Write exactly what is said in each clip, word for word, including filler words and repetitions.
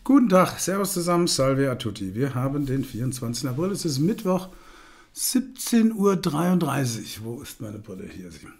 Guten Tag, Servus zusammen, Salve a tutti. Wir haben den vierundzwanzigsten April, es ist Mittwoch, siebzehn Uhr dreiunddreißig. Wo ist meine Brille? Hier sie.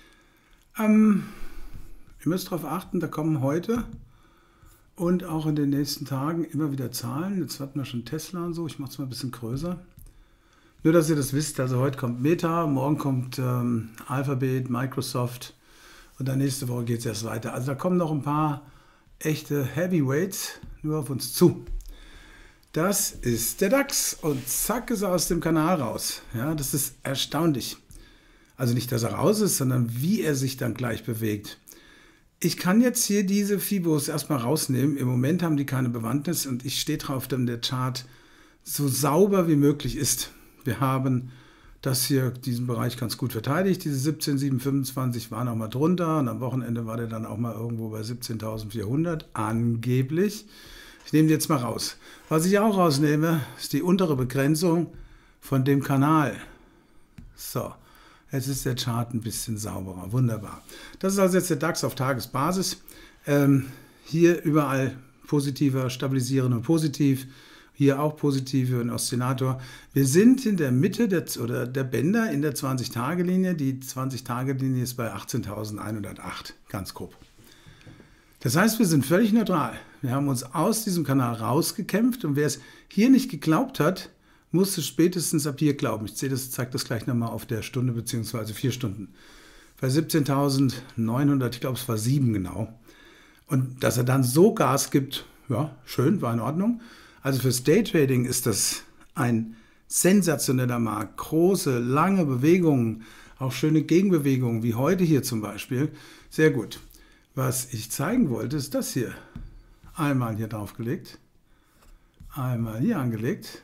Ähm, ihr müsst darauf achten, da kommen heute und auch in den nächsten Tagen immer wieder Zahlen. Jetzt hatten wir schon Tesla und so, ich mache es mal ein bisschen größer. Nur, dass ihr das wisst, also heute kommt Meta, morgen kommt ähm, Alphabet, Microsoft und dann nächste Woche geht es erst weiter. Also da kommen noch ein paar echte Heavyweights nur auf uns zu. Das ist der DAX und zack ist er aus dem Kanal raus. Ja, das ist erstaunlich. Also nicht, dass er raus ist, sondern wie er sich dann gleich bewegt. Ich kann jetzt hier diese Fibos erstmal rausnehmen. Im Moment haben die keine Bewandtnis und ich stehe drauf, dass der Chart so sauber wie möglich ist. Wir haben das hier, diesen Bereich ganz gut verteidigt. Diese siebzehn Komma siebenhundertfünfundzwanzig war noch mal drunter und am Wochenende war der dann auch mal irgendwo bei siebzehntausendvierhundert, angeblich. Ich nehme die jetzt mal raus. Was ich auch rausnehme, ist die untere Begrenzung von dem Kanal. So, jetzt ist der Chart ein bisschen sauberer. Wunderbar. Das ist also jetzt der DAX auf Tagesbasis. Ähm, hier überall positiver, stabilisierend und positiv. Hier auch positive und Oszinator. Wir sind in der Mitte der, oder der Bänder in der zwanzig-Tage-Linie. Die zwanzig-Tage-Linie ist bei achtzehntausendeinhundertacht, ganz grob. Das heißt, wir sind völlig neutral. Wir haben uns aus diesem Kanal rausgekämpft und wer es hier nicht geglaubt hat, muss es spätestens ab hier glauben. Ich sehe das, zeige das gleich nochmal auf der Stunde bzw. vier Stunden. Bei siebzehntausendneunhundert, ich glaube es war sieben genau. Und dass er dann so Gas gibt, ja, schön, war in Ordnung. Also fürs Daytrading ist das ein sensationeller Markt. Große, lange Bewegungen, auch schöne Gegenbewegungen, wie heute hier zum Beispiel. Sehr gut. Was ich zeigen wollte, ist das hier. Einmal hier draufgelegt, einmal hier angelegt.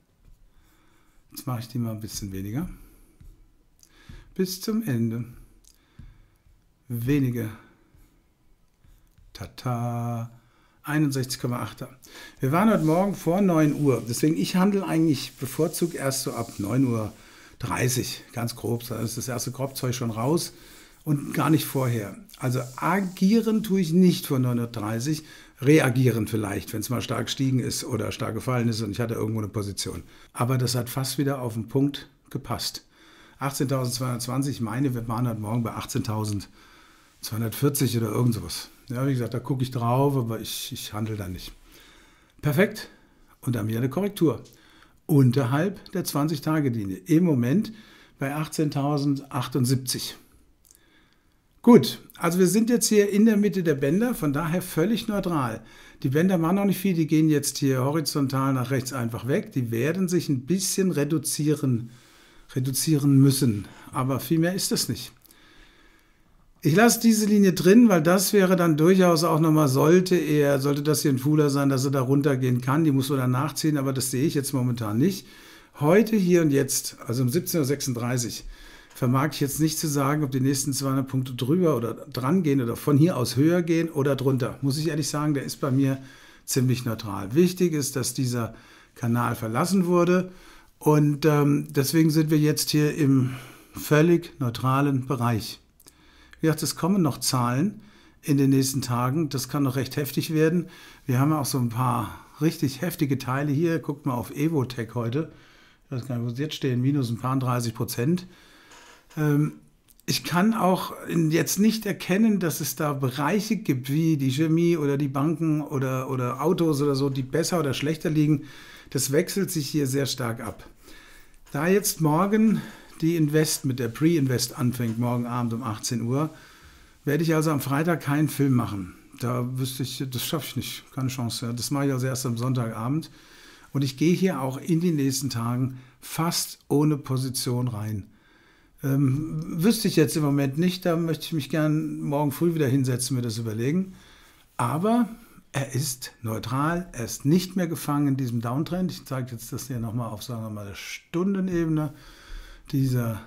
Jetzt mache ich die mal ein bisschen weniger. Bis zum Ende. Wenige. Tata. einundsechzig Komma achter. Wir waren heute Morgen vor neun Uhr. Deswegen, ich handle eigentlich bevorzugt erst so ab neun Uhr dreißig. Ganz grob. Da ist das erste Grobzeug schon raus. Und gar nicht vorher. Also agieren tue ich nicht vor neun Uhr dreißig. Reagieren vielleicht, wenn es mal stark gestiegen ist oder stark gefallen ist und ich hatte irgendwo eine Position. Aber das hat fast wieder auf den Punkt gepasst. achtzehntausendzweihundertzwanzig, ich meine, wir waren heute Morgen bei achtzehntausendzweihundertvierzig oder irgend sowas. Ja, wie gesagt, da gucke ich drauf, aber ich, ich handle da nicht. Perfekt. Und dann wieder eine Korrektur. Unterhalb der zwanzig-Tage-Linie. Im Moment bei achtzehntausendachtundsiebzig. Gut, also wir sind jetzt hier in der Mitte der Bänder, von daher völlig neutral. Die Bänder machen noch nicht viel, die gehen jetzt hier horizontal nach rechts einfach weg. Die werden sich ein bisschen reduzieren, reduzieren müssen, aber viel mehr ist das nicht. Ich lasse diese Linie drin, weil das wäre dann durchaus auch nochmal, sollte er, sollte das hier ein Fuhler sein, dass er da runtergehen kann. Die muss man dann nachziehen, aber das sehe ich jetzt momentan nicht. Heute, hier und jetzt, also um siebzehn Uhr sechsunddreißig, vermag ich jetzt nicht zu sagen, ob die nächsten zweihundert Punkte drüber oder dran gehen oder von hier aus höher gehen oder drunter. Muss ich ehrlich sagen, der ist bei mir ziemlich neutral. Wichtig ist, dass dieser Kanal verlassen wurde und ähm, deswegen sind wir jetzt hier im völlig neutralen Bereich. Wie gesagt, es kommen noch Zahlen in den nächsten Tagen. Das kann noch recht heftig werden. Wir haben auch so ein paar richtig heftige Teile hier. Guckt mal auf Evotech heute. Ich weiß gar nicht, wo sie jetzt stehen. Minus ein paar dreißig Prozent. Ich kann auch jetzt nicht erkennen, dass es da Bereiche gibt, wie die Chemie oder die Banken oder, oder Autos oder so, die besser oder schlechter liegen. Das wechselt sich hier sehr stark ab. Da jetzt morgen die Invest mit der Pre-Invest anfängt, morgen Abend um achtzehn Uhr, werde ich also am Freitag keinen Film machen. Da wüsste ich, das schaffe ich nicht, keine Chance. Das mache ich also erst am Sonntagabend. Und ich gehe hier auch in den nächsten Tagen fast ohne Position rein. Ähm, wüsste ich jetzt im Moment nicht, da möchte ich mich gern morgen früh wieder hinsetzen, mir das überlegen. Aber er ist neutral, er ist nicht mehr gefangen in diesem Downtrend. Ich zeige jetzt das hier nochmal auf, sagen wir mal, der Stundenebene. Dieser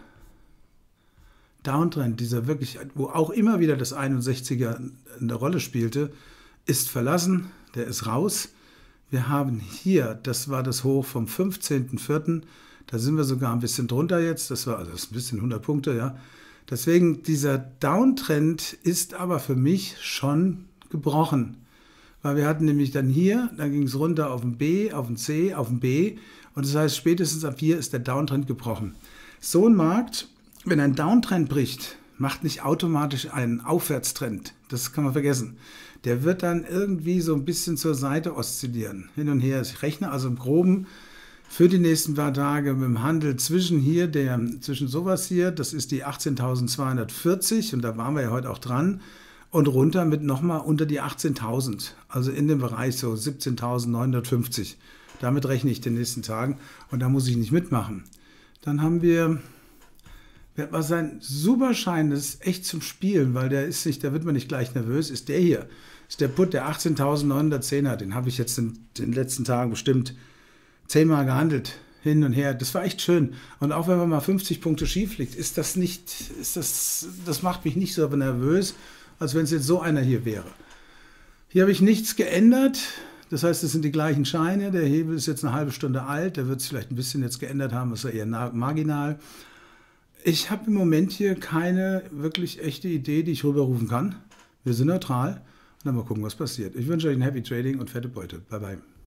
Downtrend, dieser wirklich, wo auch immer wieder das einundsechziger eine Rolle spielte, ist verlassen, der ist raus. Wir haben hier, das war das Hoch vom fünfzehnten vierten Da sind wir sogar ein bisschen drunter jetzt. Das war also das ist ein bisschen hundert Punkte, ja. Deswegen, dieser Downtrend ist aber für mich schon gebrochen. weil wir hatten nämlich dann hier, dann ging es runter auf ein B, auf ein C, auf ein B und das heißt, spätestens ab hier ist der Downtrend gebrochen. So ein Markt, wenn ein Downtrend bricht, macht nicht automatisch einen Aufwärtstrend. Das kann man vergessen. Der wird dann irgendwie so ein bisschen zur Seite oszillieren, hin und her. Ich rechne also im Groben für die nächsten paar Tage mit dem Handel zwischen hier, der, zwischen sowas hier, das ist die achtzehntausendzweihundertvierzig und da waren wir ja heute auch dran, und runter mit nochmal unter die achtzehntausend, also in dem Bereich so siebzehntausendneunhundertfünfzig. Damit rechne ich den nächsten Tagen und da muss ich nicht mitmachen. Dann haben wir, was ein super Schein, das ist echt zum Spielen, weil der ist nicht, da wird man nicht gleich nervös, ist der hier. Das ist der Put, der achtzehntausendneunhundertzehn hat, den habe ich jetzt in den letzten Tagen bestimmt zehnmal gehandelt, hin und her. Das war echt schön. Und auch wenn man mal fünfzig Punkte schief liegt, ist das nicht, ist das, das macht mich nicht so nervös, als wenn es jetzt so einer hier wäre. Hier habe ich nichts geändert. Das heißt, es sind die gleichen Scheine. Der Hebel ist jetzt eine halbe Stunde alt. Der wird sich vielleicht ein bisschen jetzt geändert haben, das ist eher marginal. Ich habe im Moment hier keine wirklich echte Idee, die ich rüberrufen kann. Wir sind neutral und dann mal gucken, was passiert. Ich wünsche euch ein Happy Trading und fette Beute. Bye bye.